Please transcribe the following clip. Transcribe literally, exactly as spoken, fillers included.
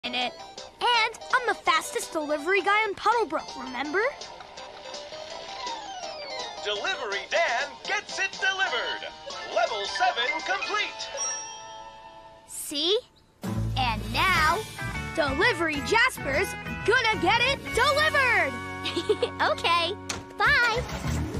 in it. And I'm the fastest delivery guy in Puddlebrook, remember? Delivery Dan gets it delivered. Level seven complete. See? And now, Delivery Jasper's gonna get it delivered! Okay, bye.